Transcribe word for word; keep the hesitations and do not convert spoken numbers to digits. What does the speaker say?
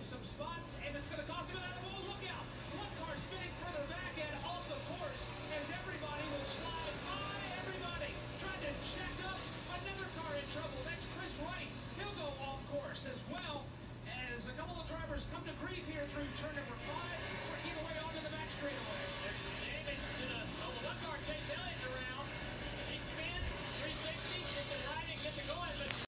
some spots, and it's going to cost him another goal. Look out! One car spinning further back and off the course as everybody will slide by everybody. Trying to check up another car in trouble. That's Chris Wright. He'll go off course as well as a couple of drivers come to grief here through turn number five, working away onto the back straightaway.